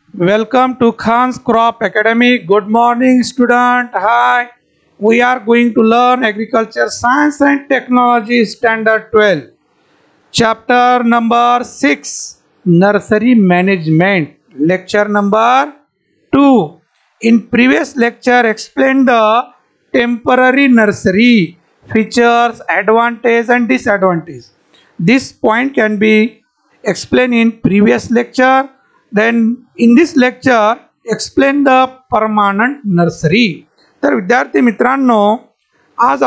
Welcome to Khan's Crop Academy. Good morning, student. Hi. We are going to learn Agriculture Science and Technology Standard 12. Chapter number 6, Nursery Management. Lecture number 2. In previous lecture, explained the temporary nursery features, advantage and disadvantage. This point can be explained in previous lecture. Then in this lecture, explain the permanent nursery. तर विद्यार्थी मित्रांनो, आज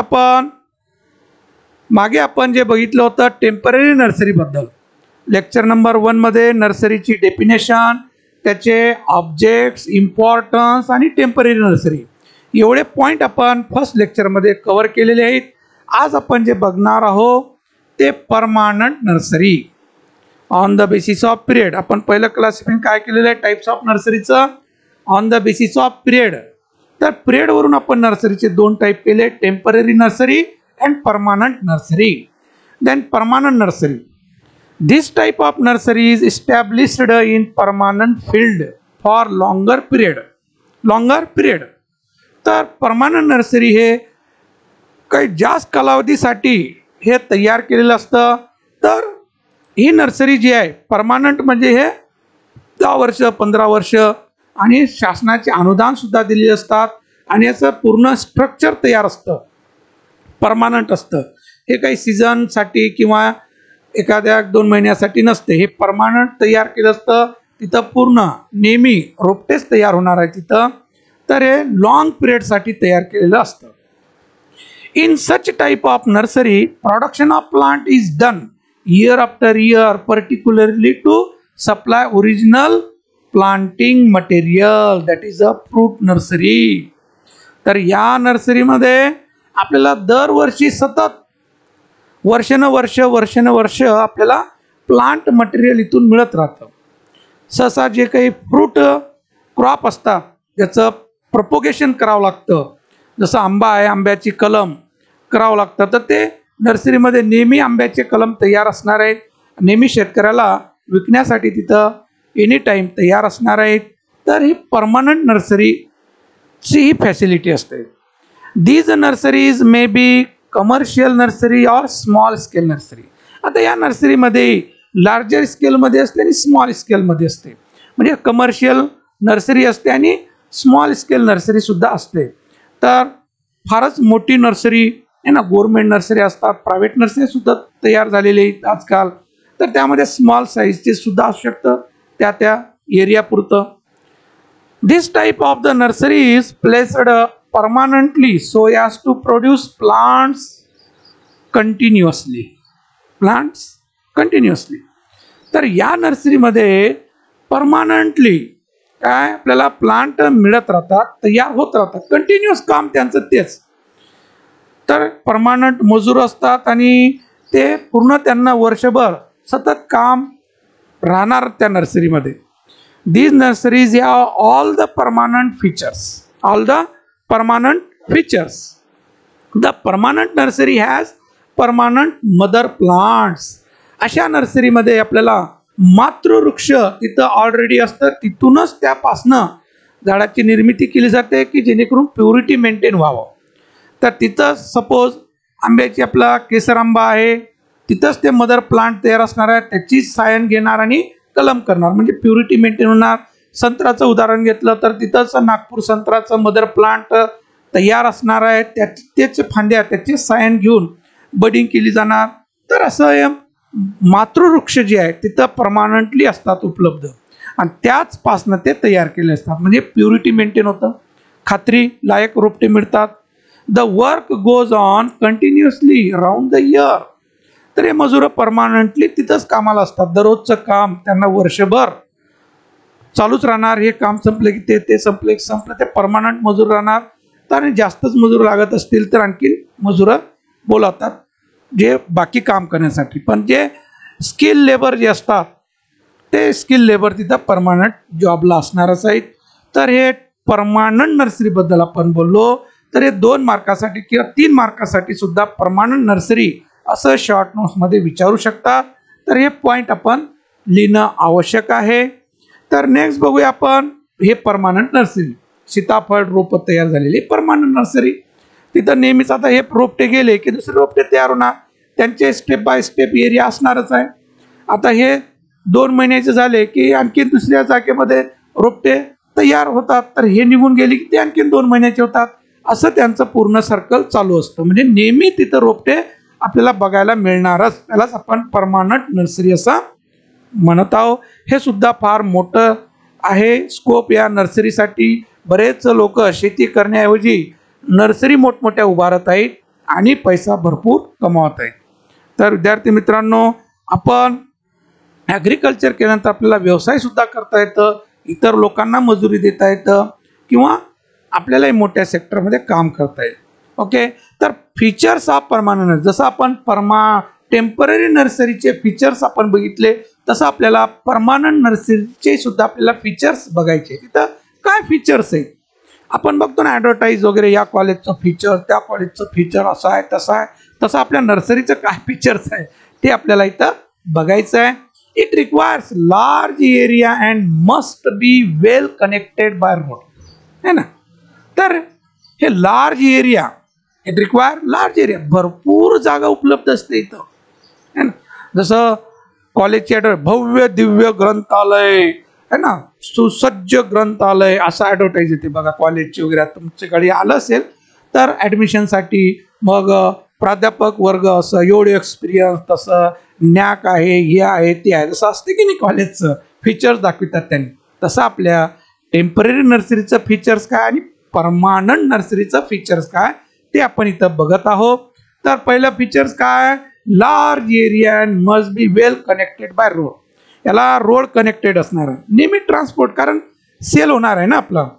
मागे आपण जे बघितलं होतं temporary nursery बद्दल, लेक्चर नंबर 1 मध्ये नर्सरीची डेफिनेशन, त्याचे ऑब्जेक्ट्स, इम्पॉर्टन्स आणि टेम्पररी नर्सरी एवढे पॉइंट आपण फर्स्ट लेक्चर मध्ये कव्हर केलेले आहेत. आज आपण जे बघणार आहोत ते permanent nursery on the basis of period. आपण पहिलं क्लासिफिकेशन काय केलेलं आहे टाइप्स ऑफ नर्सरीचं, on the basis of period. तर पिरियड वरून आपण नर्सरीचे दोन टाइप केले, temporary nursery and permanent nursery. Then permanent nursery. This type of nursery is established in permanent field for longer period. Longer period. तर permanent nursery हे काही जास्त कालावधीसाठी हे तयार केलेलं असतं. तर ही नर्सरी जी आहे परमानंट म्हणजे हे 10 वर्ष 15 वर्ष आणि शासनाचे अनुदान सुद्धा दिलेले असतात आणि याचं पूर्ण स्ट्रक्चर तयार असतं, परमानंट असतं. हे काही सीझनसाठी किंवा एखाद्या 2 महिन्यासाठी नसते, हे परमानंट तयार केलं असतं. तिथं पूर्ण नेहमी रोपटेच तयार होणार आहे तिथं. तर हे लॉंग पिरियडसाठी तयार केलेलं असतं. In such type of nursery production of plant is done year after year, particularly to supply original planting material, that is a fruit nursery. तर या नर्सरीमध्ये आपल्याला दरवर्षी सतत वर्षानुवर्ष आपल्याला प्लांट मटेरियल इथून मिळत राहतं. सहसा जे काही फ्रूट क्रॉप असतात त्याचं प्रपोगेशन करावं लागतं. जसं आंबा आहे, आंब्याची कलम करावं लागतं. तर ते नर्सरीमध्ये नेहमी आंब्याचे कलम तयार असणार आहेत, नेहमी शेतकऱ्याला विकण्यासाठी तिथं एनी टाईम तयार असणार आहेत. तर ही परमनंट नर्सरीची ही फॅसिलिटी असते. These nurseries may be commercial nursery और स्मॉल स्केल नर्सरी. आता या नर्सरीमध्ये लार्जर स्केलमध्ये असते आणि स्मॉल स्केलमध्ये असते. म्हणजे कमर्शियल नर्सरी असते आणि स्मॉल स्केल नर्सरी सुद्धा असते. तर फारच मोठी नर्सरी आहे ना, गव्हर्नमेंट नर्सरी असतात, प्रायव्हेट नर्सरी सुद्धा तयार झालेले आहेत आजकाल. तर त्यामध्ये स्मॉल साईजचे सुद्धा असू शकतं त्या एरिया पुरतं. This type of the nursery is placed permanently so as to produce plants continuously. तर या नर्सरीमध्ये परमानंटली काय आपल्याला प्लांट मिळत राहतात, तयार होत राहतात, कंटिन्युअस काम त्यांचं तेच. तर परमानंट मजूर असतात आणि ते पूर्ण त्यांना वर्षभर सतत काम राहणार त्या नर्सरीमध्ये. These nurseries have all the permanent features. The permanent nursery has permanent mother plants. अशा नर्सरीमध्ये आपल्याला मातृवृक्ष तिथं ऑलरेडी असतं, तिथूनच त्यापासनं झाडाची निर्मिती केली जाते की जेणेकरून प्युरिटी मेंटेन व्हावं. तर तिथं सपोज आंब्याची आपला केसर आंबा आहे, तिथंच ते मदर प्लांट तयार असणार आहे, त्याची सायन घेणार आणि कलम करणार, म्हणजे प्युरिटी मेंटेन होणार. संत्र्याचं उदाहरण घेतलं तर तिथंच नागपूर संत्र्याचं मदर प्लांट तयार असणार आहे, त्याचे फांद्या त्याचे सायन घेऊन बडिंग केली जाणार. तर असं मातृवृक्ष जे आहे तिथं परमानंटली असतात उपलब्ध आणि त्याचपासनं ते तयार केले असतात, म्हणजे प्युरिटी मेंटेन होतं, खात्री लायक रोपटे मिळतात. The work goes on continuously round the year. तर हे मजूर परमानंटली तिथंच कामाला असतात, दररोजचं काम त्यांना वर्षभर चालूच राहणार. हे काम संपलं की ते संपलं ते परमानंट मजूर राहणार. तर जास्तच मजूर लागत असतील तर आणखी मजूर बोलावतात जे बाकी काम करण्यासाठी. पण जे स्किल लेबर जे असतात ते स्किल लेबर तिथं परमानंट जॉबला असणारच आहेत. तर हे परमानंट नर्सरीबद्दल आपण बोललो. तर हे 2 मार्कासाठी किंवा 3 मार्कासाठी सुद्धा परमानंट नर्सरी असं शॉर्ट नोट्समध्ये विचारू शकतात. तर हे पॉईंट आपण लिहिणं आवश्यक आहे. तर नेक्स्ट बघूया आपण हे परमानंट नर्सरी. सीताफळ रोप तयार झालेली परमानंट नर्सरी. तिथं नेहमीच आता हे रोपटे गेले की दुसरे रोपटे तयार होणार, त्यांचे स्टेप बाय स्टेप एरिया असणारच आहे. आता हे 2 महिन्याचे झाले की आणखी दुसऱ्या जागेमध्ये रोपटे तयार होतात, तर हे निघून गेले की ते आणखी 2 महिन्याचे होतात. असं त्यांचं पूर्ण सर्कल चालू असतं. म्हणजे नेहमी तिथं रोपटे आपल्याला बघायला मिळणारच. त्यालाच आपण परमानंट नर्सरी असं म्हणत आहोत. हे सुद्धा फार मोठं आहे स्कोप या नर्सरीसाठी. बरेच लोक शेती करण्याऐवजी नर्सरी मोठमोठ्या उभारत आहेत आणि पैसा भरपूर कमावत आहेत. तर विद्यार्थी मित्रांनो, आपण ॲग्रिकल्चर केल्यानंतर आपल्याला व्यवसाय सुद्धा करता येतं, इतर लोकांना मजुरी देता येतं किंवा आपल्यालाही मोठ्या सेक्टरमध्ये काम करता येईल. ओके, तर फीचर्स ऑफ परमानंट, जसं आपण टेम्पररी नर्सरीचे फीचर्स आपण बघितले, तसं आपल्याला परमानंट नर्सरीचे सुद्धा आपल्याला फीचर्स बघायचे. तिथं काय फीचर्स आहेत आपण बघतो ना, ॲडव्हर्टाईज वगैरे, या कॉलेजचं फीचर, त्या कॉलेजचं फीचर, असं आहे तसं आहे. तसं आपल्या नर्सरीचं काय फीचर्स आहे ते आपल्याला इथं बघायचं आहे. It requires large area and must be well connected by road, है ना. तर हे large area, it require large area, भरपूर जागा उपलब्ध असते इथं, है ना. जसं कॉलेजचे भव्य दिव्य ग्रंथालय, है ना, सुसज्ज ग्रंथालय, असं ॲडव्हर्टाईज येते बघा कॉलेजची वगैरे. तुमच्याकडे आलं असेल तर ॲडमिशनसाठी मग प्राध्यापक वर्ग असं, एवढे एक्सपिरियन्स, तसं नॅक आहे, हे आहे ते आहे, जसं असते की नाही कॉलेजचं फीचर्स दाखवितात त्यांनी. तसं आपल्या टेम्पररी नर्सरीचं फीचर्स काय आणि परमानंट नर्सरीचं फीचर्स काय ते आपण इथं बघत आहोत. तर पहिलं फीचर्स काय, large area and must be well connected by road. याला रोड कनेक्टेड असणार आहे, नेहमी ट्रान्सपोर्ट, कारण सेल होणार आहे ना,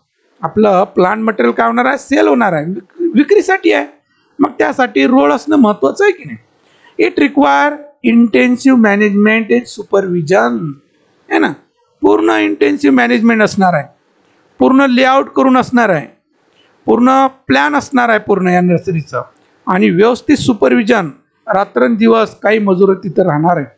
आपलं प्लांट मटेरियल काय होणार आहे, सेल होणार आहे, विक्रीसाठी आहे. मग त्यासाठी रोड असणं महत्त्वाचं आहे की नाही. It require intensive management and supervision, है ना. पूर्ण इंटेन्सिव्ह मॅनेजमेंट असणार आहे, पूर्ण लेआउट करून असणार आहे, पूर्ण प्लॅन असणार आहे पूर्ण या नर्सरीचं, आणि व्यवस्थित सुपरविजन, रात्रंदिवस काही मजूर तिथं राहणार आहे.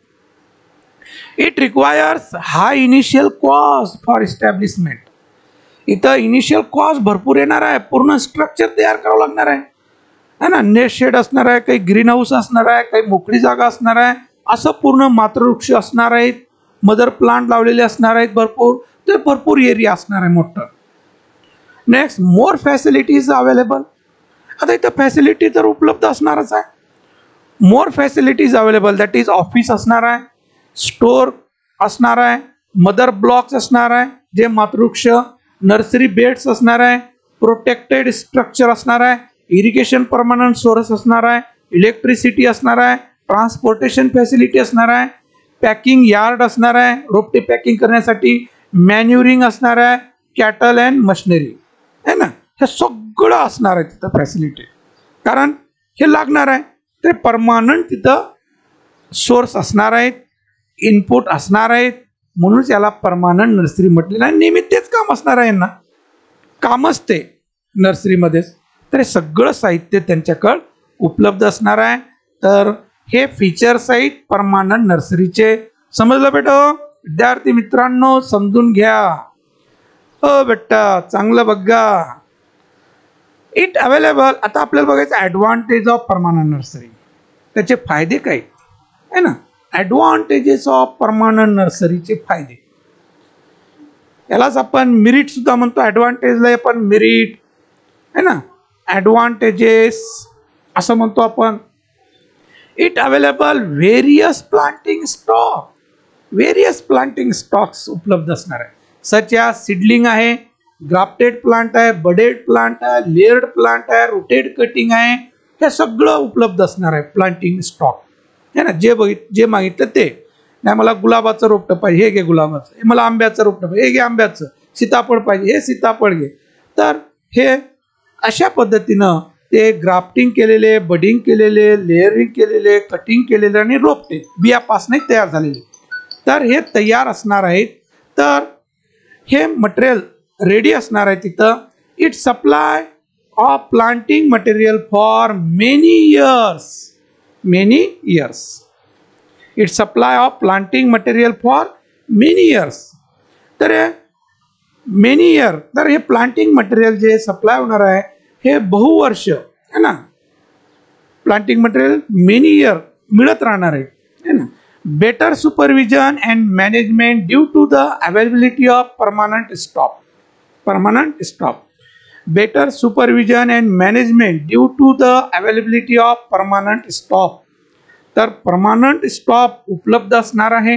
It requires high initial cost for establishment. इथं इनिशियल कॉस्ट भरपूर येणार आहे, पूर्ण स्ट्रक्चर तयार करावं लागणार आहे, है ना. नेट शेड असणार आहे, काही ग्रीन हाऊस असणार आहे, काही मोकळी जागा असणार आहे, असं पूर्ण मातृवृक्ष असणार आहेत, मदर प्लांट लावलेले असणार आहेत भरपूर. तर भरपूर एरिया असणार आहे मोठं. Next, more facilities available. आता इथं फॅसिलिटी तर उपलब्ध असणारच आहे. More facilities available, that is office असणार आहे, स्टोर असणार आहे, मदर ब्लॉक्स असणार आहे, जे मातृवृक्ष, नर्सरी बेड्स असणार आहे, प्रोटेक्टेड स्ट्रक्चर असणार आहे, इरिगेशन परमनंट सोर्स असणार आहे, इलेक्ट्रिसिटी असणार आहे, ट्रान्सपोर्टेशन फॅसिलिटी असणार आहे, पॅकिंग यार्ड असणार आहे, रोपटे पॅकिंग करण्यासाठी, मॅन्युरिंग असणार आहे, कॅटल अँड मशिनरी, है ना. हे सगळं असणार आहे तिथं फॅसिलिटी, कारण हे लागणार आहे. ते परमानंट तिथं सोर्स असणार आहेत, इनपुट असणार आहेत, म्हणूनच याला परमानंट नर्सरी म्हटलेलं आहे. नेहमी तेच काम असणार आहे यांना, कामच ते नर्सरीमध्येच. तर हे सगळं साहित्य त्यांच्याकडं उपलब्ध असणार आहे. तर हे फीचर्स आहेत परमानंट नर्सरीचे. समजलं बेटा? विद्यार्थी मित्रांनो समजून घ्या. हो बेटा, चांगलं बघा. It available. आता आपल्याला बघायचं ॲडव्हान्टेज ऑफ परमानंट नर्सरी, त्याचे फायदे काय आहे ना. ॲडव्हान्टेजेस ऑफ परमानंट नर्सरीचे फायदे, यालाच आपण मेरिट सुद्धा म्हणतो. ॲडव्हान्टेजला आपण मेरिट, है ना, ॲडव्हान्टेजेस असं म्हणतो आपण. It available various planting stock, various planting stocks उपलब्ध असणार आहे. सच या सीडलिंग आहे, ग्राफ्टेड प्लांट आहे, बडेड प्लांट आहे, लेअर्ड प्लांट आहे, रोटेड कटिंग आहे, हे सगळं उपलब्ध असणार आहे प्लांटिंग स्टॉक, है ना. जे मागितलं ते. नाही मला गुलाबाचं रोपटं पाहिजे, हे घे गुलाबाचं. हे मला आंब्याचं रोपटं पाहिजे, हे घे आंब्याचं. सीताफळ पाहिजे, हे सीताफळ घे. तर हे अशा पद्धतीनं ते ग्राफ्टिंग केलेले, बडिंग केलेले, लेअरिंग केलेले, कटिंग केलेले आणि रोपटे बियापासून तयार झालेले, तर हे तयार असणार आहेत. तर हे मटेरियल रेडी असणार आहे तिथं. It supply of planting material for many years, many years. It supply of planting material for many years. तर मेनी इयर, तर हे प्लांटिंग मटेरियल जे सप्लाय होणार आहे हे बहुवर्ष है ना, प्लांटिंग मटेरियल मेनी इयर मिळत राहणार आहे ना. Better supervision and management due to the availability of permanent stock. Permanent stock. Better supervision and management due to the availability of permanent stock. तर परमानंट स्टॉक उपलब्ध असणार आहे,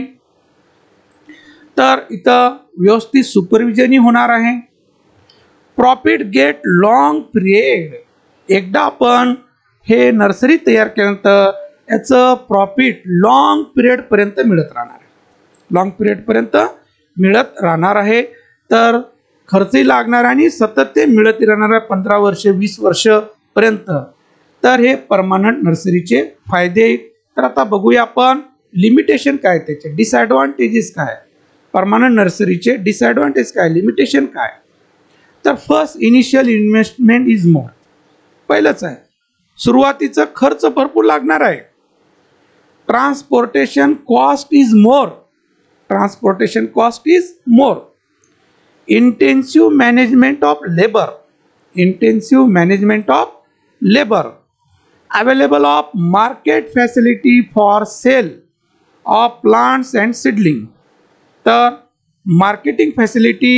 तर इथं व्यवस्थित सुपरविजनही होणार आहे. Profit get long period. एकदा आपण हे नर्सरी तयार केल्यानंतर याचं प्रॉफिट लॉंग पिरियडपर्यंत मिळत राहणार आहे. लॉंग पिरियडपर्यंत मिळत राहणार आहे. तर खर्चही लागणार आणि सतत ते मिळत राहणार आहे 15 वर्ष 20 वर्षपर्यंत. तर हे परमानंट नर्सरीचे फायदे. तर आता बघूया आपण लिमिटेशन काय, त्याचे डिसएडव्हान्टेजेस काय, परमानंट नर्सरीचे डिसएडव्हान्टेज काय, लिमिटेशन काय. तर first, initial investment is more. पहिलंच आहे, सुरुवातीचा खर्च भरपूर लागणार आहे. Transportation cost is more. Transportation cost is more. Intensive management of labour. Intensive management of labour. Available of market facility for sale of plants and seedling. तर marketing facility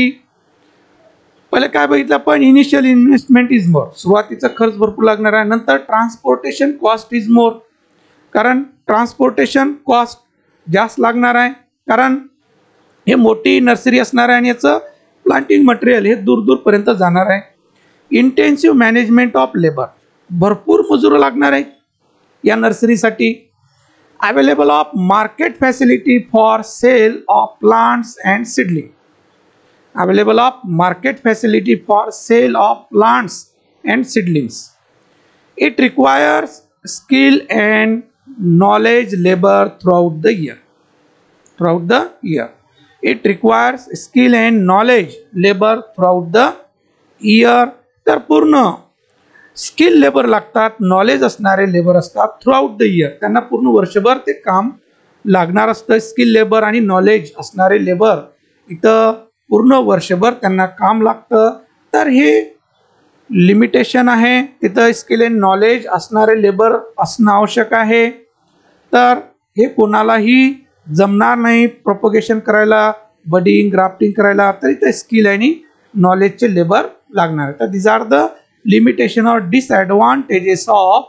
पहिले काय बघितलं आपण, इनिशियल इन्व्हेस्टमेंट इज मोर, सुरुवातीचा खर्च भरपूर लागणार आहे. नंतर ट्रान्सपोर्टेशन कॉस्ट इज मोर, कारण ट्रान्सपोर्टेशन कॉस्ट जास्त लागणार आहे, कारण हे मोठी नर्सरी असणार आहे आणि याचं प्लांटिंग मटेरियल हे दूर दूरपर्यंत जाणार आहे. इंटेन्सिव्ह मॅनेजमेंट ऑफ लेबर, भरपूर मजूर लागणार आहे या नर्सरीसाठी. Available of market facility for sale of plants and seedling. Available of market facility for sale of plants and seedlings. It requires skill and knowledge labor throughout the year. Throughout the year. It requires skill and knowledge labor throughout the year. तर पूर्ण skill labour लागतात, knowledge असणारे labour असतात throughout the year. त्यांना पूर्ण वर्षभर ते काम लागणार असतं. स्किल लेबर आणि नॉलेज असणारे लेबर इथं पूर्ण वर्षभर त्यांना काम लागतं. तर हे लिमिटेशन आहे, तिथं स्किल अँड नॉलेज असणारे लेबर असणं आवश्यक आहे. तर हे कोणालाही जमणार नाही प्रोपगेशन करायला, बडिंग ग्राफ्टिंग करायला, तर इथं स्किल आणि नॉलेजचे लेबर लागणार. तर this are the limitation or disadvantages of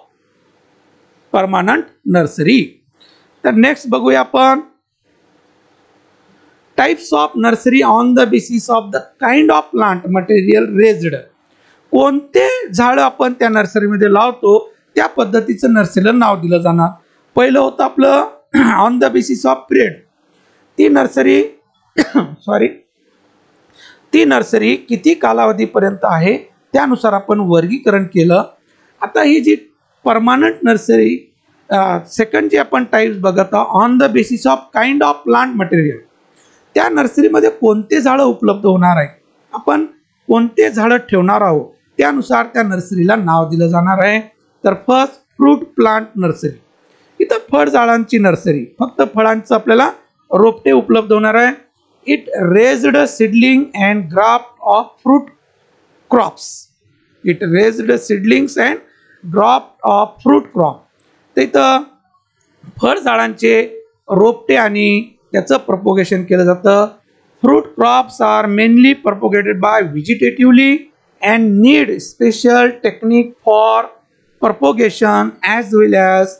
permanent nursery. तर नेक्स्ट बघूया आपण types of nursery on the basis of the kind of plant material raised. कोणते झाड आपण त्या नर्सरीमध्ये लावतो त्या पद्धतीचं नर्सरीला नाव दिलं जाणार. पहिलं होतं आपलं on the basis of period. ती नर्सरी किती कालावधीपर्यंत आहे त्यानुसार आपण वर्गीकरण केलं. आता ही जी परमानंट नर्सरी सेकंड जी आपण टाइप्स बघत आहोत, on the basis of kind of plant material, त्या नर्सरीमध्ये कोणते झाडं उपलब्ध होणार आहे, आपण कोणते झाडं ठेवणार आहोत त्यानुसार त्या नर्सरीला नाव दिलं जाणार आहे. तर फर्स्ट, फ्रूट प्लांट नर्सरी. इथं फळ झाडांची नर्सरी, फक्त फळांचं आपल्याला रोपटे उपलब्ध होणार आहे. It raised seedling and graft of fruit crops. It raised seedlings and graft of fruit crop. तर इथं फळ झाडांचे रोपटे आणि त्याचं प्रपोगेशन केलं जातं. Fruit crops are mainly propagated by vegetatively and need special technique for propagation as well as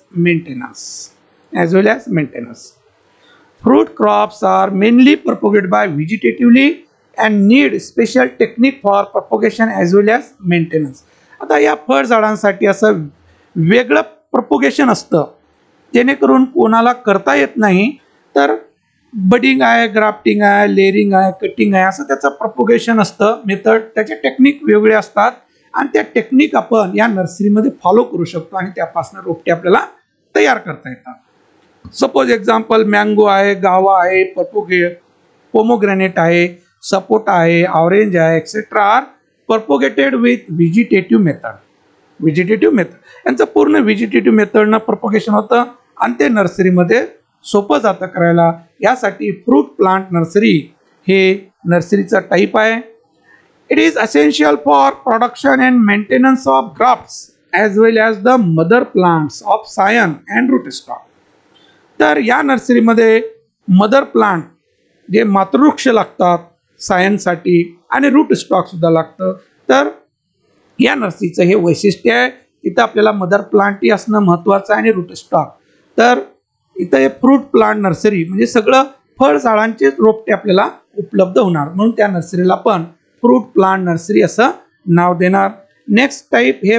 maintenance. Fruit crops are mainly propagated by vegetatively and need special technique for propagation as well as maintenance. आता या फळ झाडांसाठी असं वेगळं propagation असतं जेणेकरून कोणाला करता येत नाही. तर बडिंग आहे, ग्राफ्टिंग आहे, लेअरिंग आहे, कटिंग आहे, असं त्याचं प्रपोगेशन असतं मेथड. त्याचे टेक्निक वेगळे असतात आणि त्या टेक्निक आपण या नर्सरीमध्ये फॉलो करू शकतो आणि त्यापासून रोपटे आपल्याला तयार करता येतात. सपोज एक्झाम्पल मँगो आहे, गावा आहे, पोमोग्रेनेट आहे, सपोटा आहे, ऑरेंज आहे, etcetera are propagated with vegetative method. यांचं पूर्ण व्हेजिटेटिव्ह मेथडनं प्रपोगेशन होतं आणि ते नर्सरीमध्ये सोपं जातं करायला. यासाठी फ्रूट प्लांट नर्सरी हे नर्सरीचा टाईप आहे. It is essential for production and maintenance of grafts as well as the mother plants of scion and root stock. तर या नर्सरीमध्ये मदर प्लांट जे मातृवृक्ष लागतात सायनसाठी आणि रूट स्टॉकसुद्धा लागतं. तर या नर्सरीचं हे वैशिष्ट्य आहे. इथं आपल्याला मदर प्लांटही असणं महत्त्वाचं आहे आणि रूट स्टॉक. तर इथं हे फ्रूट प्लांट नर्सरी म्हणजे सगळं फळ झाडांचे रोपटे आपल्याला उपलब्ध होणार, म्हणून त्या नर्सरीला पण फ्रूट प्लांट नर्सरी असं नाव देणार. नेक्स्ट टाईप हे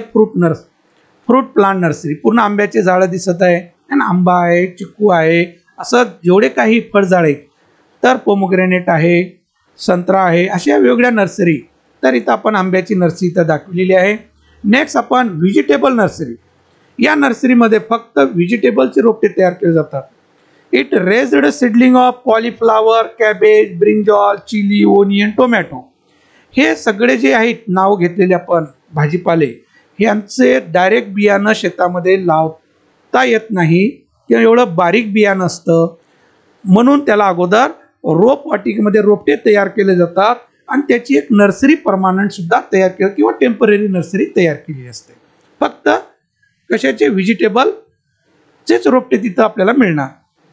फ्रूट प्लांट नर्सरी. पूर्ण आंब्याचे झाडं दिसत आहे, आंबा आहे, चिक्कू आहे, असं जेवढे काही फळझाड आहेत, तर पोमोग्रेनेट आहे, संत्रा आहे, अशा वेगवेगळ्या नर्सरी. तर इथं आपण आंब्याची नर्सरी इथं दाखवलेली आहे. नेक्स्ट आपण व्हेजिटेबल नर्सरी. या नर्सरीमध्ये फक्त व्हेजिटेबलचे रोपटे तयार केले जातात. It raised seedling of cauliflower, cabbage, brinjal, chilli, onion, tomato. हे सगळे जे आहेत नाव घेतलेले आपण भाजीपाले, यांचे डायरेक्ट बियाणं शेतामध्ये लावता येत नाही किंवा एवढं बारीक बियाणं असतं, म्हणून त्याला अगोदर रोपवाटिकेमध्ये रोपटे तयार केले जातात आणि त्याची एक नर्सरी परमानंट सुद्धा तयार केली किंवा टेम्पररी नर्सरी तयार केली असते. फक्त कशाचे? व्हेजिटेबलचेच रोपटे तिथं आपल्याला मिळणार.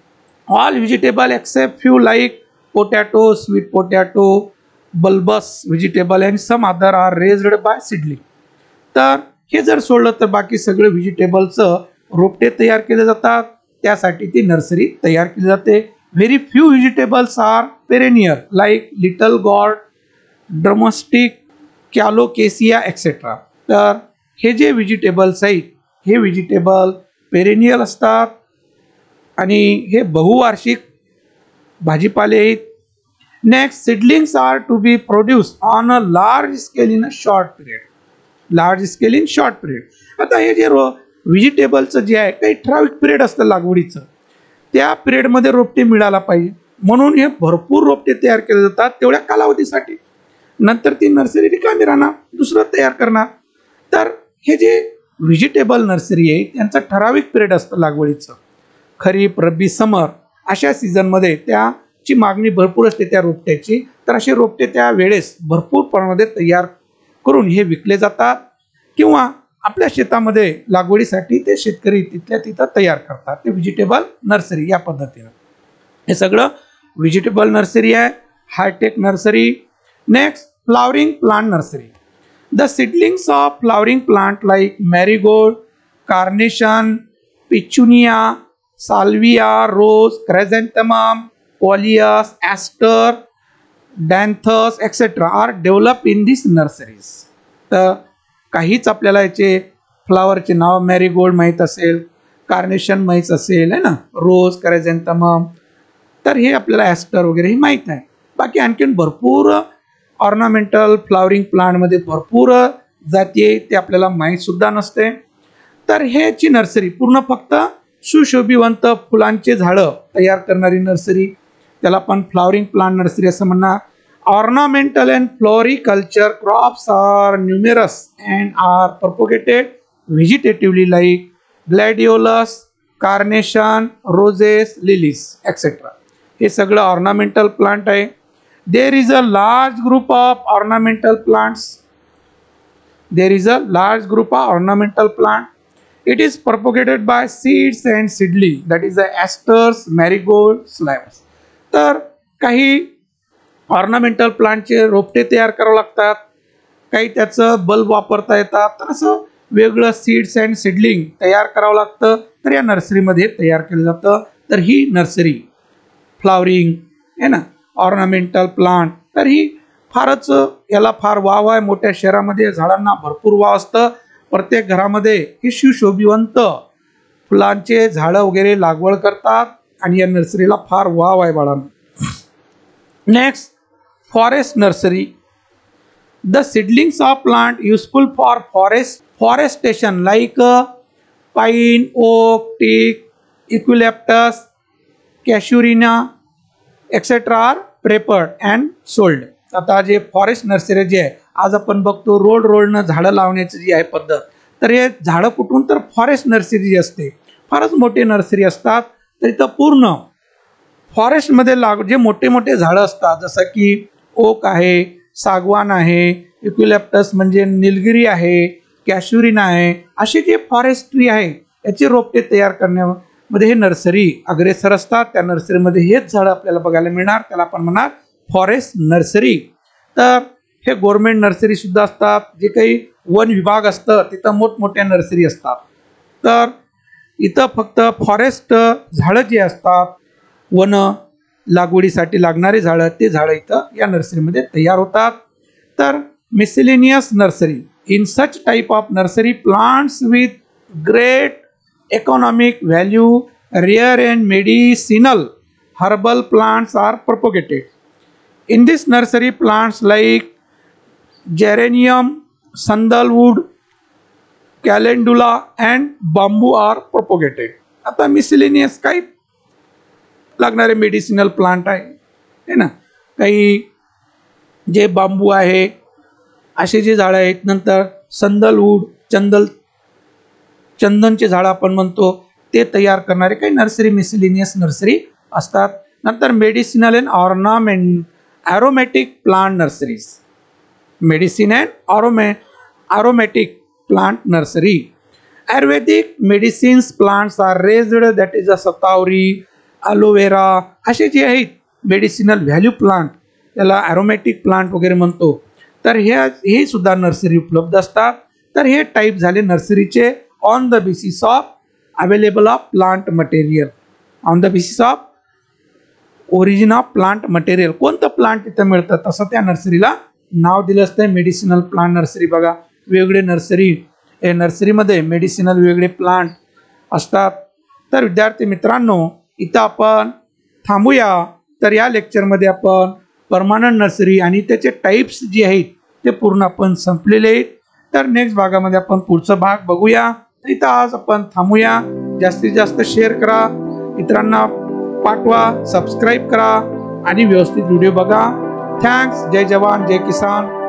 All vegetable except few like potato, sweet potato, bulbous vegetable and some other are raised by seedling. तर हे जर सोडलं तर बाकी सगळे व्हेजिटेबलचं रोपटे तयार केले जातात, त्यासाठी ती नर्सरी तयार केली जाते. Very few vegetables are perennial like little gourd, drumstick, colocasia etcetera. तर हे जे व्हेजिटेबल्स आहेत हे व्हेजिटेबल पेरेनियल असतात आणि हे बहुवार्षिक भाजीपाले आहेत. Next, seedlings are to be produce on a large scale in a short period. Large scale in short period. आता हे जे व्हेजिटेबलचं जे आहे काही ठराविक पिरियड असतं लागवडीचं, त्या पिरियडमध्ये रोपटे मिळायला पाहिजे, म्हणून हे भरपूर रोपटे तयार केले जातात तेवढ्या कालावधीसाठी. नंतर ती नर्सरी रिकामी राहणार, दुसरं तयार करणार. तर हे जे व्हेजिटेबल नर्सरी आहे त्यांचं ठराविक पिरियड असतं लागवडीचं. खरीप, रब्बी, समर अशा सीझनमध्ये त्याची मागणी भरपूर असते त्या रोपट्याची. तर असे रोपटे त्या वेळेस भरपूर प्रमाणामध्ये तयार करून हे विकले जातात किंवा आपल्या शेतामध्ये लागवडीसाठी ते शेतकरी तिथल्या तिथं तयार करतात. ते व्हेजिटेबल नर्सरी या पद्धतीनं. हे सगळं व्हेजिटेबल नर्सरी आहे. Hi-tech nursery. Next, flowering plant nursery. The seedlings of flowering plant like marigold, carnation, petunia, salvia, rose, chrysanthemum, coleus, aster, danthus, etc. are developed in these nurseries. तर काहीच आपल्याला याचे फ्लावरचे नाव Marigold माहीत असेल, कार्नेशन माहीत असेल, है ना, रोज, क्रायझॅन्थमम, तर हे आपल्याला ॲस्टर वगैरे हे माहीत आहे. बाकी आणखीन भरपूर ऑर्नामेंटल फ्लॉवरिंग प्लांटमध्ये भरपूर जाती आहे, ते आपल्याला माहीत सुद्धा नसते. तर ह्याची नर्सरी पूर्ण फक्त सुशोभिवंत फुलांचे झाडं तयार करणारी नर्सरी, त्याला आपण फ्लॉवरिंग प्लांट नर्सरी असं म्हणणार. Ornamental and floriculture crops are numerous and are propagated vegetatively like gladiolus, carnation, roses, lilies etcetera. हे सगळं ऑर्नामेंटल प्लांट आहे. There is a large group of ornamental plants. There is a large group of ornamental plant. It is propagated by seeds and seedling. That is the asters, marigold, slivers. तर काही ornamental प्लांटचे रोपटे तयार करावं लागतात, काही त्याचं बल्ब वापरता येतात. तर असं वेगळं सीड्स अँड सीडलिंग तयार करावं लागतं, तर या नर्सरीमध्ये तयार केलं जातं. तर ही नर्सरी फ्लॉवरिंग आहे ना, ऑर्नामेंटल प्लांट, तर ही फारच याला फार वाव आहे. मोठ्या शहरामध्ये झाडांना भरपूर वाव असतं. प्रत्येक घरामध्ये ही सुशोभिवंत फुलांचे झाडं वगैरे लागवड करतात आणि या नर्सरीला फार वाव आहे बाळांनो. Next, forest nursery. The seedlings of plant useful for forestation like pine, oak, teak, eucalyptus, casuarina etcetera are prepared and sold. आता जे फॉरेस्ट नर्सरी जे आहे, आज आपण बघतो रोडनं झाडं लावण्याची जी आहे पद्धत, तर हे झाडं कुठून, तर फॉरेस्ट नर्सरी जी असते, फारच मोठे नर्सरी असतात. तर इथं पूर्ण फॉरेस्टमध्ये जे मोठे मोठे झाडं असतात, जसं की ओक आहे, सागवान आहे, इक्विलॅप्टस म्हणजे निलगिरी आहे, कॅशुरिना आहे, असे जे फॉरेस्ट ट्री आहे याची रोपटे तयार करण्यामध्ये हे नर्सरी अग्रेसर असतात. त्या नर्सरीमध्ये हेच झाडं आपल्याला बघायला मिळणार, त्याला आपण म्हणणार फॉरेस्ट नर्सरी. तर हे गव्हर्नमेंट नर्सरी सुद्धा असतात. जे काही वन विभाग असतं तिथं मोठमोठ्या नर्सरी असतात. तर इथं फक्त फॉरेस्ट झाडं जे असतात, वन लागवडीसाठी लागणारे झाडं, ते झाडं इथं या नर्सरीमध्ये तयार होतात. तर miscellaneous nursery, in such type of nursery plants with great economic value, rare and medicinal herbal plants are propagated. In this nursery, plants like geranium, sandalwood, calendula and bamboo are propagated. आता miscellaneous काही लागणारे medicinal plant आहे ना, काही जे बांबू आहे असे जे झाडं आहेत, नंतर संदलवूड, चंदनचे झाड आपण म्हणतो ते तयार करणारे काही नर्सरी मिसलेनियस नर्सरी असतात. नंतर medicinal and aromatic plant nurseries, medicine and aromatic plant nursery. Ayurvedic medicines plants are raised, that is a shatavari, aloe vera असे जे आहेत मेडिसिनल व्हॅल्यू प्लांट, त्याला ॲरोमॅटिक प्लांट वगैरे म्हणतो. तर हे सुद्धा नर्सरी उपलब्ध असतात. तर हे टाईप झाले नर्सरीचे on the basis of available of plant material, on the basis of origin of plant material. कोणतं प्लांट तिथं मिळतं तसं त्या नर्सरीला नाव दिलं असतं. मेडिसिनल प्लांट नर्सरी बघा, वेगळे नर्सरी, हे नर्सरीमध्ये मेडिसिनल वेगळे प्लांट असतात. तर विद्यार्थी मित्रांनो, इथं आपण थांबूया. तर या लेक्चरमध्ये आपण परमानंट नर्सरी आणि त्याचे टाईप्स जे आहेत ते पूर्ण आपण संपलेले आहेत. तर नेक्स्ट भागामध्ये आपण पुढचा भाग बघूया. इथं आज आपण थांबूया. जास्तीत जास्त शेअर करा, इतरांना पाठवा, सबस्क्राईब करा आणि व्यवस्थित व्हिडिओ बघा. थँक्स. जय जवान जय किसान.